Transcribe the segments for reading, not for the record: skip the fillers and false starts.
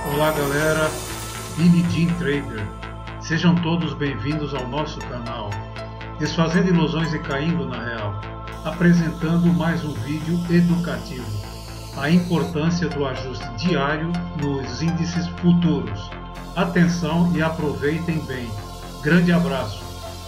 Olá galera, Billy Jean Trader, sejam todos bem-vindos ao nosso canal, Desfazendo Ilusões e Caindo na Real, apresentando mais um vídeo educativo, a importância do ajuste diário nos índices futuros. Atenção e aproveitem bem. Grande abraço!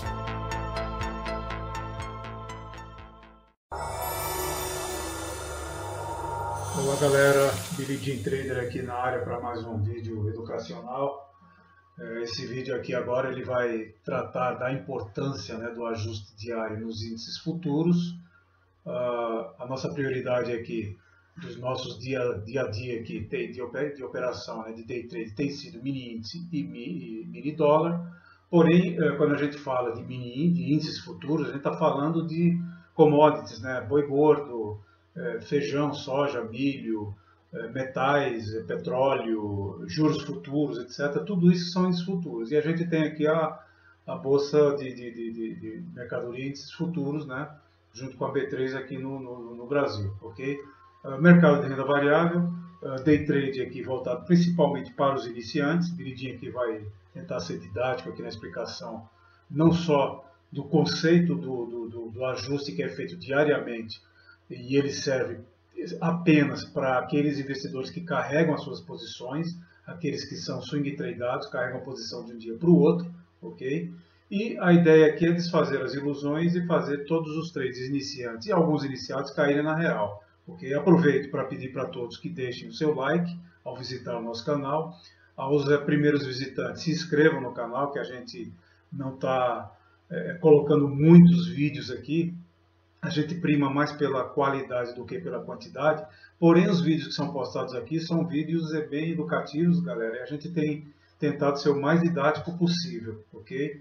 Olá galera, Billy Jean Trader aqui na área para mais um vídeo educacional. Esse vídeo aqui agora ele vai tratar da importância, do ajuste diário nos índices futuros. A nossa prioridade aqui dos nossos dia a dia aqui de operação, de day trade, tem sido mini índice e mini dólar. Porém, quando a gente fala de de índices futuros, a gente está falando de commodities, boi gordo, feijão, soja, milho, metais, petróleo, juros futuros, etc. Tudo isso são índices futuros. E a gente tem aqui a bolsa de mercadoria índices futuros, junto com a B3 aqui no Brasil, ok? Mercado de renda variável, day trade aqui voltado principalmente para os iniciantes. Viridinho aqui vai tentar ser didático aqui na explicação, não só do conceito do ajuste que é feito diariamente, e ele serve apenas para aqueles investidores que carregam as suas posições, aqueles que são swing tradeados, carregam a posição de um dia para o outro, ok? E a ideia aqui é desfazer as ilusões e fazer todos os trades iniciantes e alguns iniciados caírem na real, ok? Aproveito para pedir para todos que deixem o seu like ao visitar o nosso canal. Aos primeiros visitantes, se inscrevam no canal, que a gente não está colocando muitos vídeos aqui. A gente prima mais pela qualidade do que pela quantidade, porém os vídeos que são postados aqui são vídeos bem educativos, galera, e a gente tem tentado ser o mais didático possível, ok?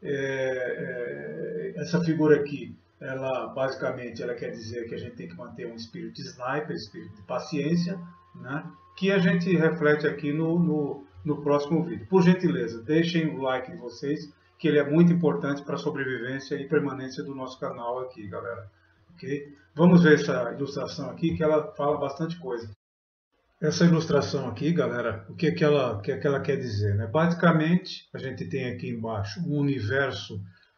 Essa figura aqui, ela basicamente ela quer dizer que a gente tem que manter um espírito de sniper, espírito de paciência, que a gente reflete aqui no próximo vídeo. Por gentileza, deixem o like de vocês, que ele é muito importante para a sobrevivência e permanência do nosso canal aqui, galera. Okay? Vamos ver essa ilustração aqui, que ela fala bastante coisa. Essa ilustração aqui, galera, o que ela quer dizer? Basicamente, a gente tem aqui embaixo um universo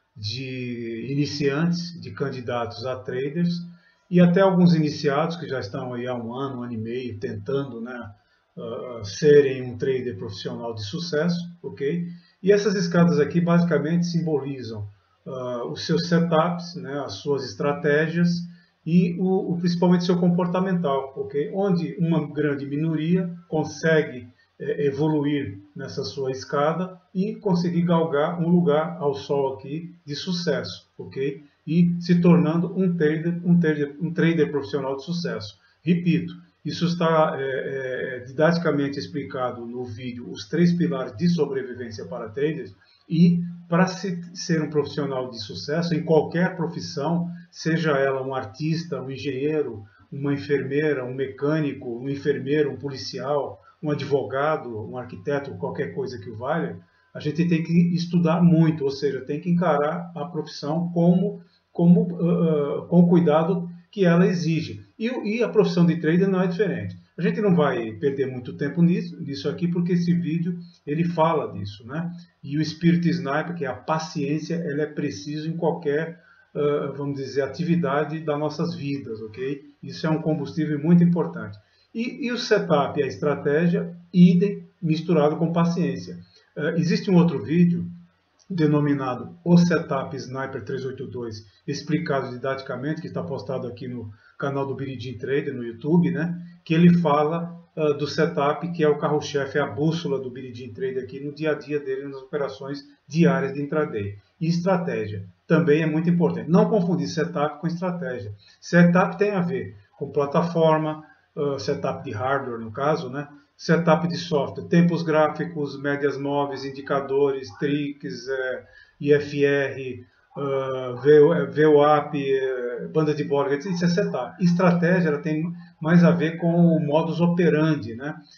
de iniciantes, de candidatos a traders, e até alguns iniciados que já estão aí há um ano e meio, tentando serem um trader profissional de sucesso, ok? E essas escadas aqui basicamente simbolizam os seus setups, as suas estratégias e principalmente seu comportamental, ok? Onde uma grande minoria consegue evoluir nessa sua escada e conseguir galgar um lugar ao sol aqui de sucesso, ok? E se tornando um trader profissional de sucesso. Repito, isso está didaticamente explicado no vídeo Os 3 Pilares de Sobrevivência para Traders. E para ser um profissional de sucesso em qualquer profissão, seja ela um artista, um engenheiro, uma enfermeira, um mecânico, um enfermeiro, um policial, um advogado, um arquiteto, qualquer coisa que o valha, a gente tem que estudar muito, ou seja, tem que encarar a profissão com o cuidado que ela exige. E a profissão de trader não é diferente. A gente não vai perder muito tempo nisso aqui, porque esse vídeo ele fala disso, E o espírito sniper, que é a paciência, ela é preciso em qualquer, vamos dizer, atividade das nossas vidas, ok? Isso é um combustível muito importante. E o setup e a estratégia, idem, misturado com paciência. Existe um outro vídeo denominado O Setup Sniper 382, explicado didaticamente, que está postado aqui no canal do Billy Jean Trader no YouTube, que ele fala do setup, que é o carro-chefe, a bússola do Billy Jean Trader aqui no dia a dia dele, nas operações diárias de intraday. E estratégia também é muito importante. Não confundir setup com estratégia. Setup tem a ver com plataforma, setup de hardware no caso, setup de software, tempos gráficos, médias móveis, indicadores, tricks, IFR, VWAP, banda de Bollinger, isso é setup. Estratégia ela tem mais a ver com o modus operandi,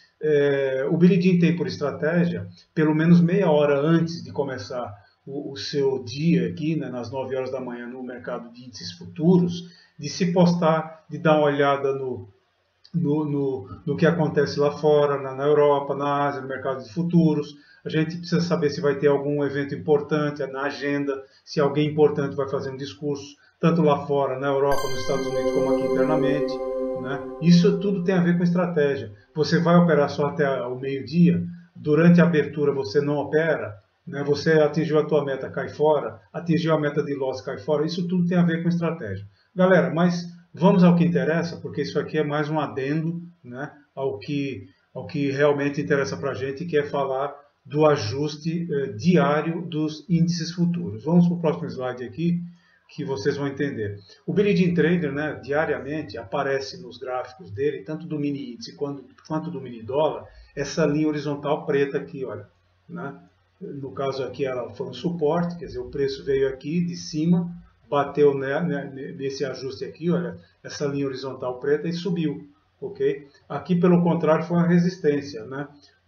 O Billy Jean tem por estratégia, pelo menos meia hora antes de começar o seu dia aqui, nas 9 horas da manhã no mercado de índices futuros, de se postar, de dar uma olhada no que acontece lá fora, na Europa, na Ásia, no mercado de futuros. A gente precisa saber se vai ter algum evento importante na agenda, se alguém importante vai fazer um discurso, tanto lá fora, na Europa, nos Estados Unidos, como aqui internamente. Né? Isso tudo tem a ver com estratégia. Você vai operar só até o meio-dia, durante a abertura você não opera, né? Você atingiu a tua meta, cai fora, atingiu a meta de loss, cai fora. Isso tudo tem a ver com estratégia. Galera, mas vamos ao que interessa, porque isso aqui é mais um adendo, né, ao que realmente interessa para a gente, que é falar do ajuste diário dos índices futuros. Vamos para o próximo slide aqui, que vocês vão entender. O Billie Jean Trader, né, diariamente aparece nos gráficos dele, tanto do mini índice quanto do mini dólar, essa linha horizontal preta aqui, olha, né? No caso aqui ela foi um suporte, quer dizer, o preço veio aqui de cima, bateu nesse ajuste aqui, olha, essa linha horizontal preta e subiu, ok? Aqui, pelo contrário, foi uma resistência, né?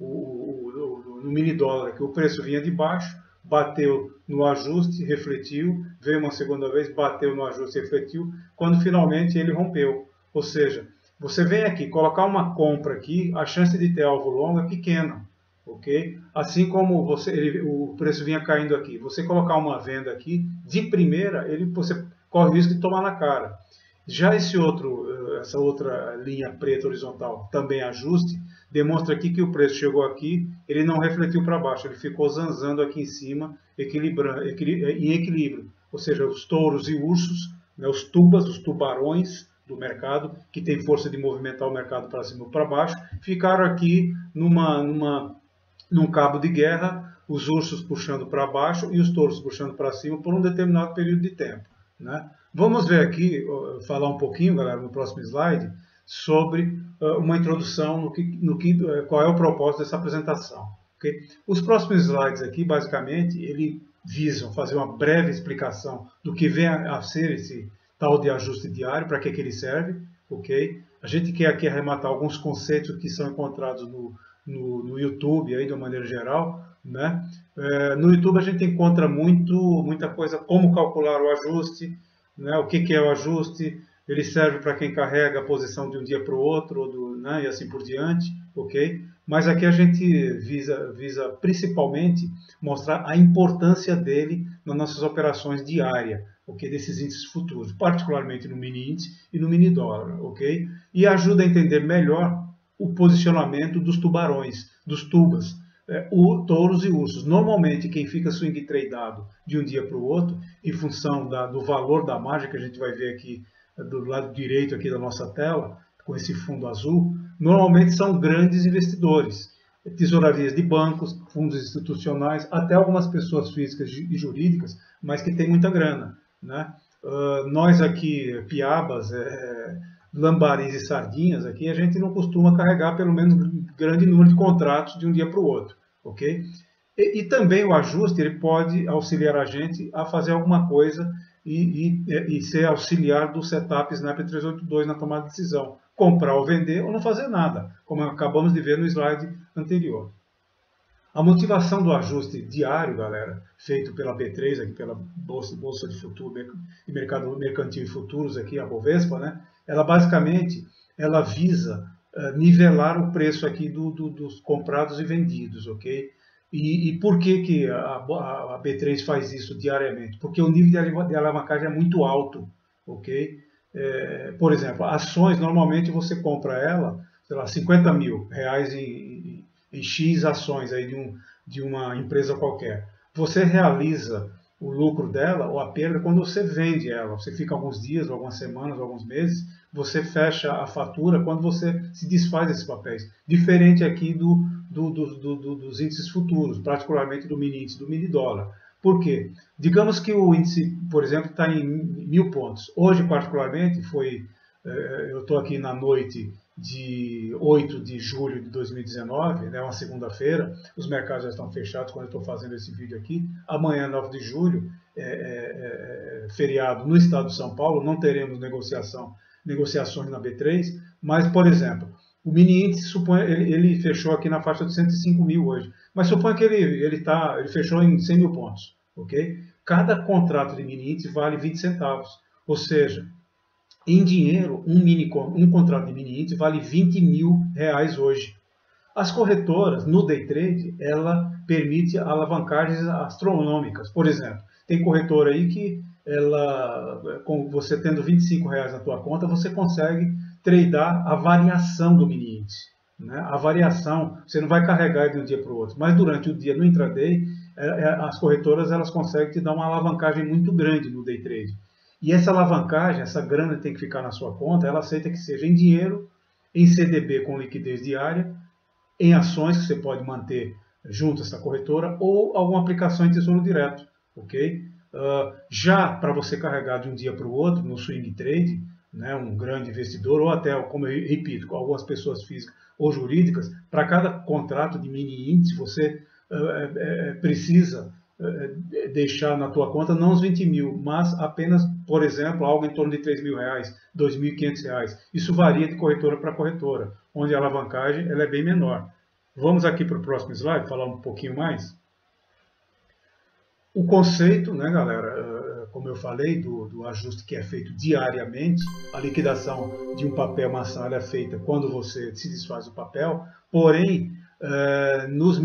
No mini dólar aqui, o preço vinha de baixo, bateu no ajuste, refletiu, veio uma segunda vez, bateu no ajuste, refletiu, quando finalmente ele rompeu. Ou seja, você vem aqui, colocar uma compra aqui, a chance de ter alvo longo é pequena, ok? Assim como o preço vinha caindo aqui, você colocar uma venda aqui, de primeira, você corre o risco de tomar na cara. Já essa outra linha preta horizontal, também ajuste, demonstra aqui que o preço chegou aqui, ele não refletiu para baixo, ele ficou zanzando aqui em cima, em equilíbrio. Ou seja, os touros e ursos, né, os tubas, os tubarões do mercado, que tem força de movimentar o mercado para cima ou para baixo, ficaram aqui num cabo de guerra, os ursos puxando para baixo e os touros puxando para cima por um determinado período de tempo, né? Vamos ver aqui, falar um pouquinho, galera, no próximo slide, sobre uma introdução qual é o propósito dessa apresentação. Okay? Os próximos slides aqui, basicamente, eles visam fazer uma breve explicação do que vem a ser esse tal de ajuste diário, para que ele serve. Okay? A gente quer aqui arrematar alguns conceitos que são encontrados no YouTube, aí, de uma maneira geral. Né? No YouTube a gente encontra muita coisa, como calcular o ajuste, né? O que é o ajuste, ele serve para quem carrega a posição de um dia para o outro, né? E assim por diante, ok? Mas aqui a gente visa principalmente mostrar a importância dele nas nossas operações diárias, ok? Desses índices futuros, particularmente no mini índice e no mini dólar, ok? E ajuda a entender melhor o posicionamento dos tubarões, dos tubas, touros e ursos. Normalmente quem fica swing tradeado de um dia para o outro, em função do valor da margem, que a gente vai ver aqui do lado direito aqui da nossa tela, com esse fundo azul, normalmente são grandes investidores, tesourarias de bancos, fundos institucionais, até algumas pessoas físicas e jurídicas, mas que têm muita grana, né? Nós aqui, piabas, lambaris e sardinhas, aqui a gente não costuma carregar pelo menos grande número de contratos de um dia para o outro, ok? E também o ajuste, ele pode auxiliar a gente a fazer alguma coisa e ser auxiliar do setup Sniper 382 na tomada de decisão, comprar ou vender ou não fazer nada, como acabamos de ver no slide anterior. A motivação do ajuste diário, galera, feito pela B3, aqui pela Bolsa de Futuros e Mercado Mercantil e Futuros, aqui a Bovespa, né? Ela basicamente visa nivelar o preço aqui dos comprados e vendidos, ok? E por que a B3 faz isso diariamente? Porque o nível de alavancagem é muito alto, ok? Por exemplo, ações, normalmente você compra ela, sei lá, 50 mil reais em X ações aí de uma empresa qualquer. Você realiza o lucro dela ou a perda quando você vende ela. Você fica alguns dias, algumas semanas, alguns meses, você fecha a fatura quando você se desfaz desses papéis. Diferente aqui dos índices futuros, particularmente do mini índice, do mini dólar. Por quê? Digamos que o índice, por exemplo, está em 1000 pontos. Hoje, particularmente, eu estou aqui na noite de 8 de julho de 2019, né, uma segunda-feira, os mercados já estão fechados quando eu estou fazendo esse vídeo aqui. Amanhã, 9 de julho, feriado no estado de São Paulo, não teremos negociações na B3, mas, por exemplo, o mini índice, ele fechou aqui na faixa de 105 mil hoje, mas suponha que ele fechou em 100 mil pontos, ok? Cada contrato de mini índice vale 20 centavos, ou seja, Em dinheiro, um contrato de mini índice vale R$ 20.000 hoje. As corretoras, no day trade, ela permite alavancagens astronômicas. Por exemplo, tem corretora aí que com você tendo R$ 25 na tua conta, você consegue tradear a variação do mini índice. Né? A variação, você não vai carregar de um dia para o outro, mas durante o dia, no intraday, as corretoras elas conseguem te dar uma alavancagem muito grande no day trade. E essa alavancagem, essa grana tem que ficar na sua conta, ela aceita que seja em dinheiro, em CDB com liquidez diária, em ações que você pode manter junto a essa corretora ou alguma aplicação em tesouro direto, ok? Já para você carregar de um dia para o outro no swing trade, né, um grande investidor ou até, como eu repito, com algumas pessoas físicas ou jurídicas, para cada contrato de mini índice você precisa deixar na tua conta não os 20 mil, mas apenas, por exemplo, algo em torno de R$ 3.000, R$ 2.500. Isso varia de corretora para corretora, onde a alavancagem ela é bem menor. Vamos aqui para o próximo slide, falar um pouquinho mais. O conceito, né, galera, como eu falei, do ajuste que é feito diariamente, a liquidação de um papel maçã é feita quando você se desfaz do papel, porém, nos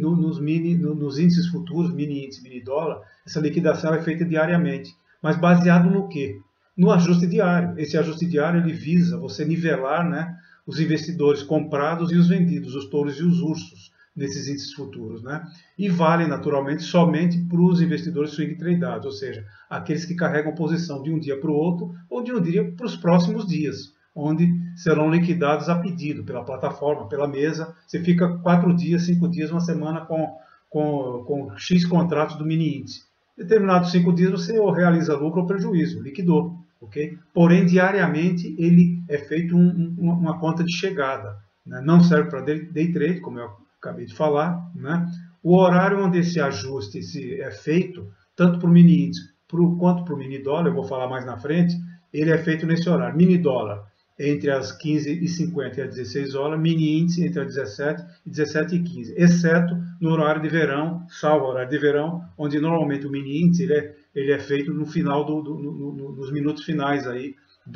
índices futuros, mini índice, mini dólar, essa liquidação é feita diariamente. Mas baseado no quê? No ajuste diário. Esse ajuste diário ele visa você nivelar, né, os investidores comprados e os vendidos, os touros e os ursos, nesses índices futuros. Né? E vale, naturalmente, somente para os investidores swing tradeados, ou seja, aqueles que carregam posição de um dia para o outro ou de um dia para os próximos dias, onde serão liquidados a pedido pela plataforma, pela mesa. Você fica 4 dias, 5 dias, uma semana com X contratos do mini índice. Determinados 5 dias você ou realiza lucro ou prejuízo, liquidou. Okay? Porém, diariamente ele é feito uma conta de chegada. Né? Não serve para day trade, como eu acabei de falar. Né? O horário onde esse ajuste é feito, tanto para o mini índice quanto para o mini dólar, eu vou falar mais na frente, ele é feito nesse horário. Mini dólar entre as 15h50 e as 16 horas, mini índice entre as 17 e 17h15, exceto no horário de verão, salvo o horário de verão, onde normalmente o mini índice ele é feito no final nos minutos finais aí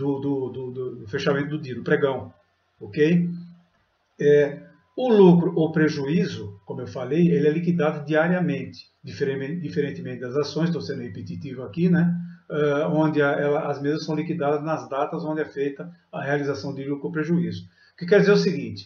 do fechamento do dia, do pregão, ok? O lucro ou prejuízo, como eu falei, ele é liquidado diariamente, diferentemente das ações, estou sendo repetitivo aqui, né? Onde as mesas são liquidadas nas datas onde é feita a realização de lucro ou prejuízo. O que quer dizer o seguinte,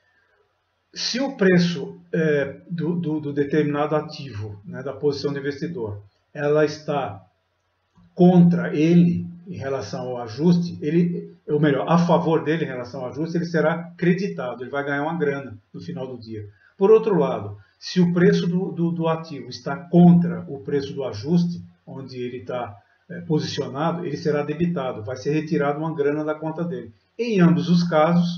se o preço do determinado ativo, né, da posição do investidor, ela está contra ele em relação ao ajuste, ou melhor, a favor dele em relação ao ajuste, ele será creditado, ele vai ganhar uma grana no final do dia. Por outro lado, se o preço do ativo está contra o preço do ajuste, onde ele está posicionado, ele será debitado, vai ser retirado uma grana da conta dele. Em ambos os casos,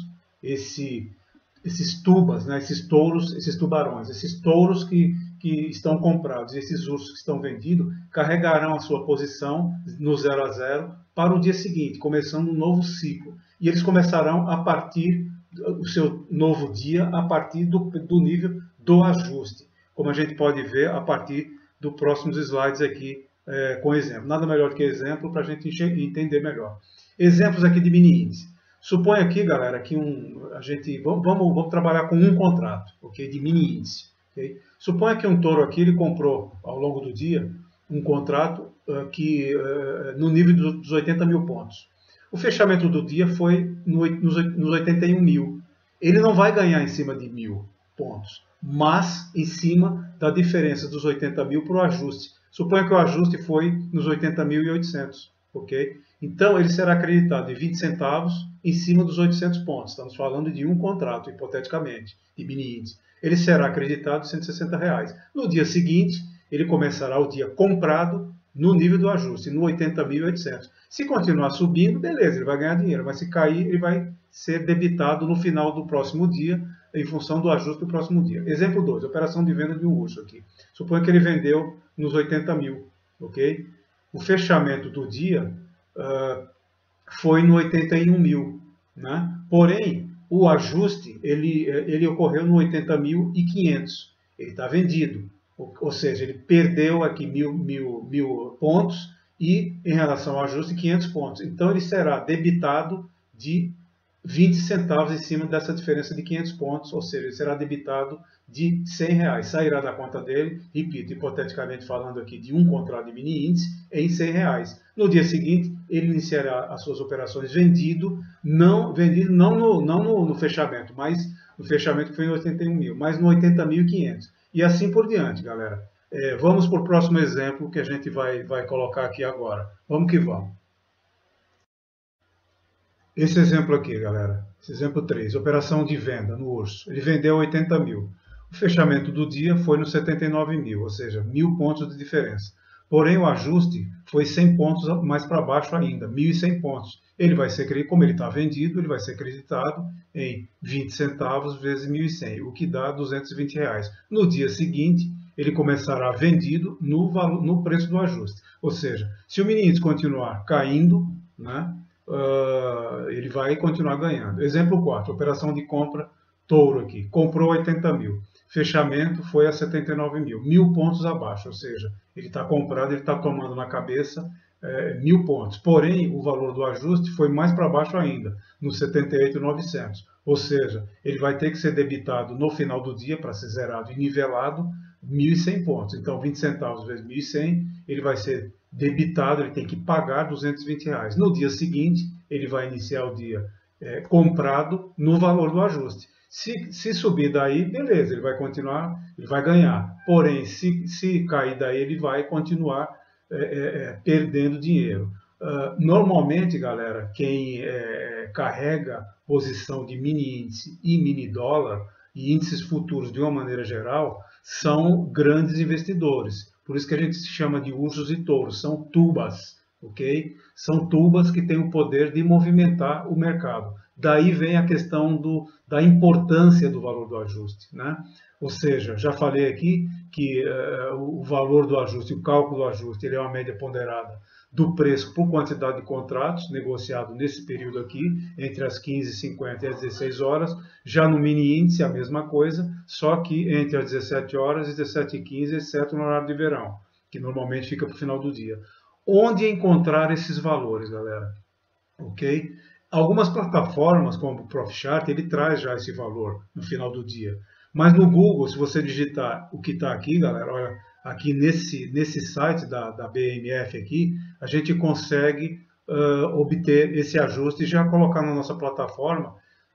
esses tubas, né, esses touros, esses tubarões, esses touros que estão comprados, esses ursos que estão vendidos, carregarão a sua posição no 0 a 0 para o dia seguinte, começando um novo ciclo. E eles começarão a partir do seu novo dia, a partir do nível do ajuste, como a gente pode ver a partir dos próximos slides aqui, com exemplo. Nada melhor que exemplo para a gente entender melhor. Exemplos aqui de mini índice. Suponha aqui, galera, que vamos trabalhar com um contrato, okay, de mini índice. Okay? Suponha que um touro aqui ele comprou ao longo do dia um contrato no nível dos 80 mil pontos. O fechamento do dia foi nos 81 mil. Ele não vai ganhar em cima de 1.000 pontos, mas em cima da diferença dos 80 mil para o ajuste. Suponha que o ajuste foi nos 80.800, ok? Então ele será acreditado de 20 centavos em cima dos 800 pontos. Estamos falando de um contrato, hipoteticamente, de mini índice. Ele será acreditado de R$160. No dia seguinte, ele começará o dia comprado no nível do ajuste, no 80.800. Se continuar subindo, beleza, ele vai ganhar dinheiro, mas se cair, ele vai ser debitado no final do próximo dia, em função do ajuste do próximo dia. Exemplo 2, operação de venda de um urso aqui. Suponha que ele vendeu nos 80 mil, ok? O fechamento do dia foi no 81 mil, né? Porém, o ajuste ele ocorreu no 80.500. Ele está vendido, ou seja, ele perdeu aqui mil pontos e em relação ao ajuste 500 pontos. Então ele será debitado de 20 centavos em cima dessa diferença de 500 pontos, ou seja, ele será debitado de R$100, sairá da conta dele, repito, hipoteticamente falando aqui de um contrato de mini índice, em R$100. No dia seguinte, ele iniciará as suas operações vendido não no fechamento, mas no fechamento que foi em 81 mil, mas no 80.500. E assim por diante, galera. Vamos para o próximo exemplo que a gente vai colocar aqui agora. Vamos que vamos. Esse exemplo aqui, galera, esse exemplo 3, operação de venda no Urso. Ele vendeu 80 mil. O fechamento do dia foi nos 79 mil, ou seja, 1.000 pontos de diferença. Porém, o ajuste foi 100 pontos mais para baixo ainda, 1.100 pontos. Ele vai ser, como ele está vendido, ele vai ser creditado em 20 centavos vezes 1.100, o que dá R$220. No dia seguinte, ele começará vendido no preço do ajuste. Ou seja, se o mini índice continuar caindo, né, ele vai continuar ganhando. Exemplo 4, operação de compra touro aqui. Comprou 80 mil. Fechamento foi a 79 mil. 1.000 pontos abaixo, ou seja, ele está comprado, ele está tomando na cabeça 1.000 pontos. Porém, o valor do ajuste foi mais para baixo ainda, nos 78.900. Ou seja, ele vai ter que ser debitado no final do dia para ser zerado e nivelado 1.100 pontos. Então, 20 centavos vezes 1.100, ele vai ser debitado, ele tem que pagar R$220. No dia seguinte, ele vai iniciar o dia comprado no valor do ajuste. Se subir daí, beleza, ele vai continuar, ele vai ganhar. Porém, se cair daí, ele vai continuar perdendo dinheiro. Normalmente, galera, quem carrega posição de mini índice e mini dólar e índices futuros de uma maneira geral, são grandes investidores. Por isso que a gente se chama de ursos e touros, são tubas, ok? São tubas que têm o poder de movimentar o mercado. Daí vem a questão da importância do valor do ajuste, né? Ou seja, já falei aqui que o valor do ajuste, o cálculo do ajuste, ele é uma média ponderada do preço por quantidade de contratos negociado nesse período aqui, entre as 15h50 e as 16 horas. Já no mini índice, a mesma coisa, só que entre as 17 horas e 17h15, exceto no horário de verão, que normalmente fica para o final do dia. Onde encontrar esses valores, galera? Ok? Algumas plataformas, como o Profchart, ele traz já esse valor no final do dia. Mas no Google, se você digitar o que está aqui, galera, olha, aqui nesse site da BMF aqui, a gente consegue obter esse ajuste e já colocar na nossa plataforma.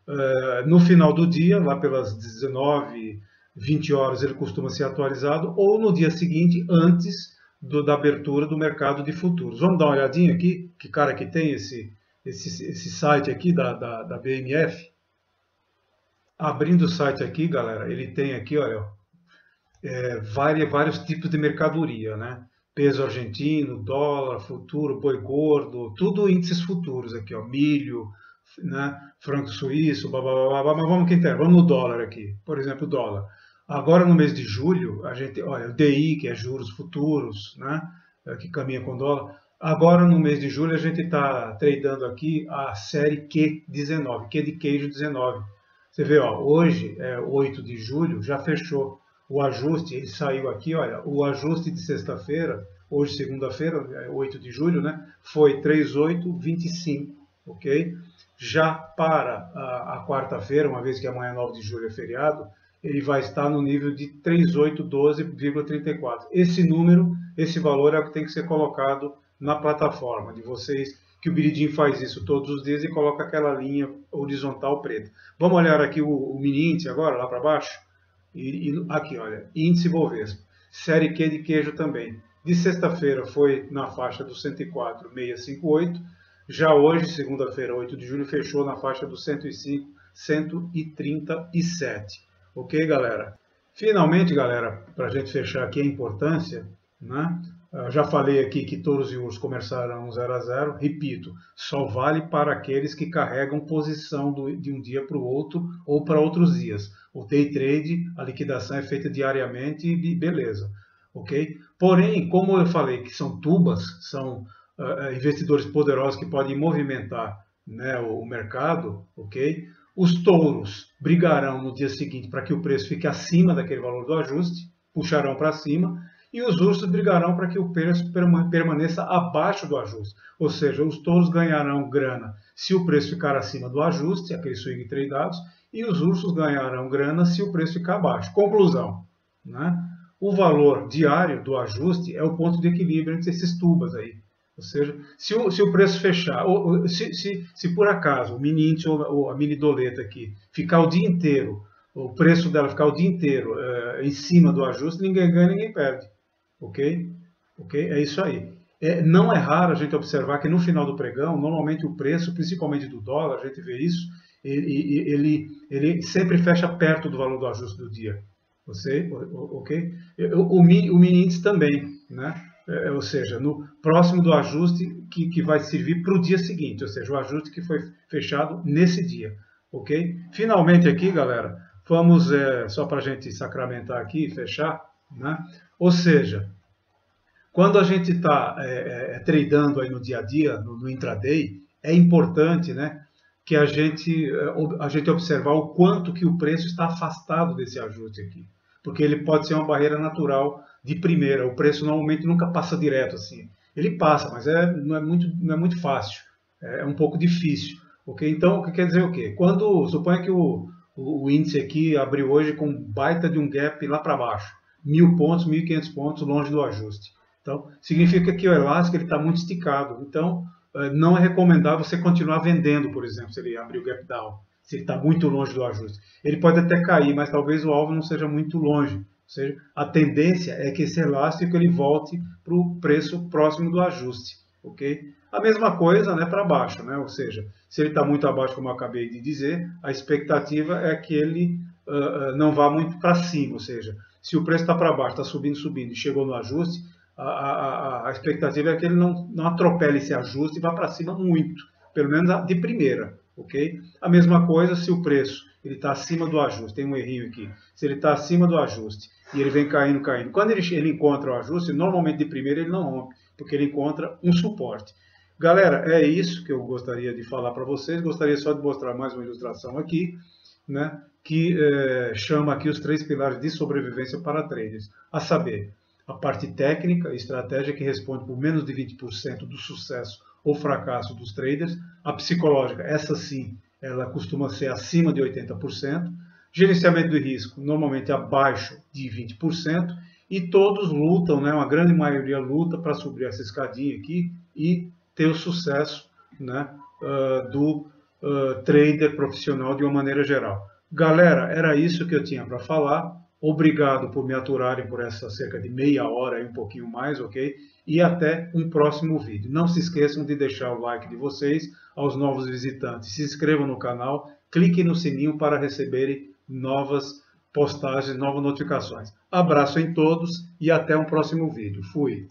No final do dia, lá pelas 19, 20 horas, ele costuma ser atualizado, ou no dia seguinte, antes da abertura do mercado de futuros. Vamos dar uma olhadinha aqui, que cara que tem esse site aqui da BMF. Abrindo o site aqui, galera, ele tem aqui, olha, vários tipos de mercadoria, né? Peso argentino, dólar, futuro, boi gordo, tudo índices futuros aqui, ó, milho, né? Franco suíço, blá, blá, blá, blá, mas vamos que interessa, vamos no dólar aqui, por exemplo, o dólar. Agora no mês de julho, a gente, olha, o DI, que é juros futuros, né? Que caminha com dólar. Agora no mês de julho a gente está tradando aqui a série Q19, Q de queijo 19. Você vê, ó, hoje, 8 de julho, já fechou o ajuste, ele saiu aqui, olha, o ajuste de sexta-feira, hoje segunda-feira, 8 de julho, né, foi 3.825, ok? Já para a quarta-feira, uma vez que amanhã 9 de julho é feriado, ele vai estar no nível de 3.812,34. Esse número, esse valor é o que tem que ser colocado na plataforma de vocês, que o Biridim faz isso todos os dias e coloca aquela linha horizontal preta. Vamos olhar aqui o mini índice agora, lá para baixo? E aqui, olha, índice Bovespa, série Q de queijo também. De sexta-feira foi na faixa do 104,658, já hoje, segunda-feira, 8 de julho, fechou na faixa do 105,137. Ok, galera? Finalmente, galera, para a gente fechar aqui a importância, né? Já falei aqui que touros e ursos começaram 0 a 0. Repito, só vale para aqueles que carregam posição de um dia para o outro ou para outros dias. O day trade, a liquidação é feita diariamente e beleza. Ok? Porém, como eu falei que são tubas, são investidores poderosos que podem movimentar, né, o mercado, ok? Os touros brigarão no dia seguinte para que o preço fique acima daquele valor do ajuste, puxarão para cima. e os ursos brigarão para que o preço permaneça abaixo do ajuste. Ou seja, os touros ganharão grana se o preço ficar acima do ajuste, aquele swing tradeados, e os ursos ganharão grana se o preço ficar abaixo. Conclusão, né? O valor diário do ajuste é o ponto de equilíbrio entre esses tubas aí. Ou seja, se o preço fechar, ou se por acaso o mini índice ou a mini doleta aqui ficar o dia inteiro, o preço dela ficar o dia inteiro em cima do ajuste, ninguém ganha, ninguém perde. Ok? É isso aí. Não é raro a gente observar que no final do pregão, normalmente o preço, principalmente do dólar, a gente vê isso, ele sempre fecha perto do valor do ajuste do dia. Ok? O mini índice também, né? Ou seja, no próximo do ajuste que vai servir para o dia seguinte, ou seja, o ajuste que foi fechado nesse dia. Ok? Finalmente aqui, galera, vamos, só para a gente sacramentar aqui e fechar, né? Ou seja, quando a gente está tradando aí no dia a dia, no intraday, é importante, né, que a gente observar o quanto que o preço está afastado desse ajuste aqui. Porque ele pode ser uma barreira natural de primeira. O preço normalmente nunca passa direto assim. Ele passa, mas não é muito fácil. É um pouco difícil. Okay? Então, o que quer dizer o quê? Quando, suponha que o índice aqui abriu hoje com um baita de um gap lá para baixo. 1.000 pontos, 1.500 pontos longe do ajuste. Então, significa que o elástico está muito esticado. Então, não é recomendável você continuar vendendo, por exemplo, se ele abrir o gap down. Se ele está muito longe do ajuste. Ele pode até cair, mas talvez o alvo não seja muito longe. Ou seja, a tendência é que esse elástico ele volte para o preço próximo do ajuste. Okay? A mesma coisa, né, para baixo. Né? Ou seja, se ele está muito abaixo, como eu acabei de dizer, a expectativa é que ele não vá muito para cima. Ou seja, se o preço está para baixo, está subindo e chegou no ajuste, a expectativa é que ele não atropele esse ajuste e vá para cima muito. Pelo menos de primeira. Okay? A mesma coisa se o preço está acima do ajuste, tem um errinho aqui, se ele está acima do ajuste e ele vem caindo, quando ele encontra o ajuste, normalmente de primeira ele não rompe, porque ele encontra um suporte. Galera, é isso que eu gostaria de falar para vocês, gostaria só de mostrar mais uma ilustração aqui, né, que chama aqui os 3 pilares de sobrevivência para traders, a saber, a parte técnica, estratégia que responde por menos de 20% do sucesso ou fracasso dos traders, a psicológica, essa sim, ela costuma ser acima de 80%, gerenciamento do risco, normalmente abaixo de 20%, e todos lutam, né, uma grande maioria luta para subir essa escadinha aqui e ter o sucesso, né, do trader profissional de uma maneira geral. Galera, era isso que eu tinha para falar. Obrigado por me aturarem por essa cerca de meia hora e um pouquinho mais, ok? E até um próximo vídeo. Não se esqueçam de deixar o like de vocês aos novos visitantes. Se inscrevam no canal, cliquem no sininho para receberem novas postagens, novas notificações. Abraço em todos e até um próximo vídeo. Fui!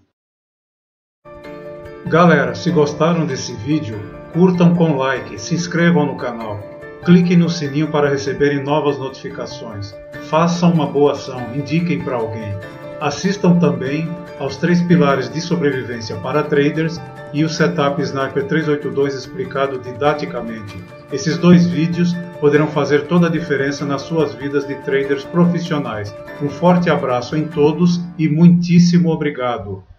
Galera, se gostaram desse vídeo, curtam com like, se inscrevam no canal. Cliquem no sininho para receberem novas notificações. Façam uma boa ação, indiquem para alguém. Assistam também aos 3 pilares de sobrevivência para traders e o Setup Sniper 382 explicado didaticamente. Esses 2 vídeos poderão fazer toda a diferença nas suas vidas de traders profissionais. Um forte abraço em todos e muitíssimo obrigado!